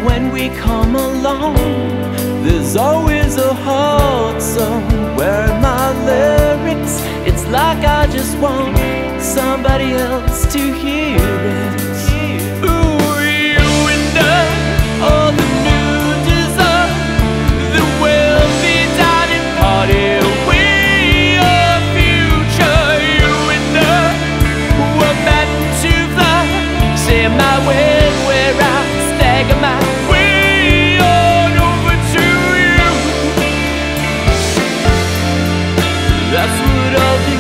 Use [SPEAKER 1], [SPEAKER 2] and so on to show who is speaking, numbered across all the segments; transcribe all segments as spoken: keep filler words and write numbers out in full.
[SPEAKER 1] when we come along. There's always a heart somewhere in my lyrics. It's like I just want somebody else to hear it. Ooh, you and I are the new design, the wealthy dining party. We are future. You and I were meant to fly. Say my way where I stagger my way on over to you. That's what I'll do.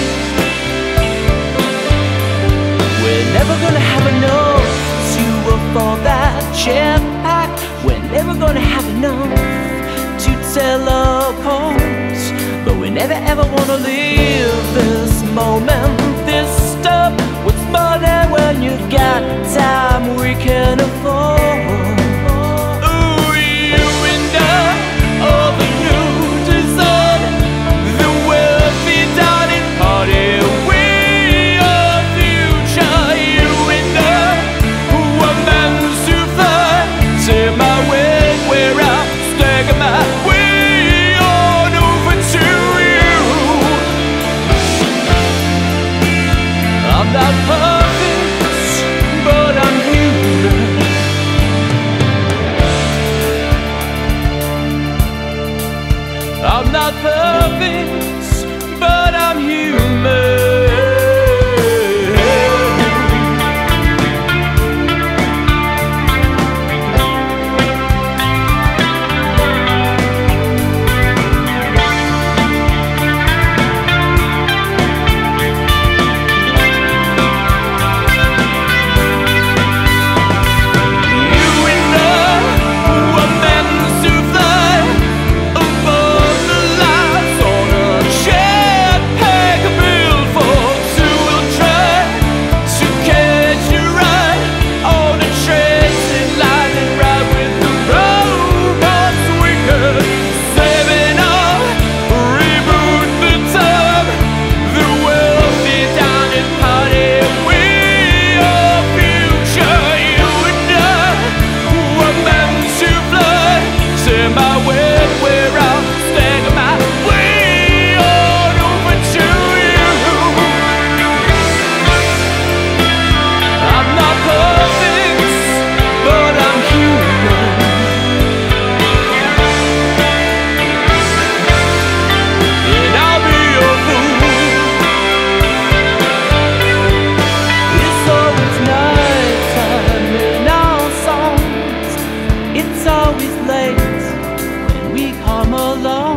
[SPEAKER 1] We're never gonna have enough to afford that jetpack. We're never gonna have enough to teleport, but we never ever wanna leave this moment, this stuff. What's money when you've got time we can afford? Ooh, you and I are the new design, the wealthy dining party. We are future. You and I were meant to fly. Say my way where I stagger my way on over to you. I'm not perfect, but I'm human. I'm not perfect, but I'm human. It's always late when we come along.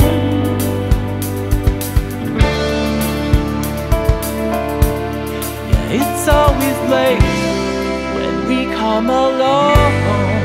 [SPEAKER 1] Yeah, it's always late when we come along.